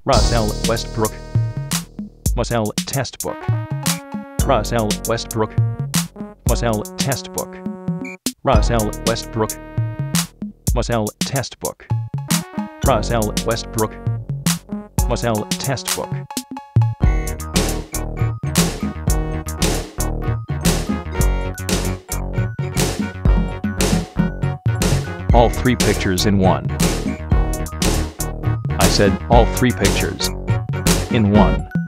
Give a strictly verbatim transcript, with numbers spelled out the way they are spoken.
Russell Westbrook. Russell testbook. Russell Westbrook. Russell testbook. Russell Westbrook. Russell testbook. Russell Westbrook. Russell testbook. All three pictures in one. I said all three pictures in one.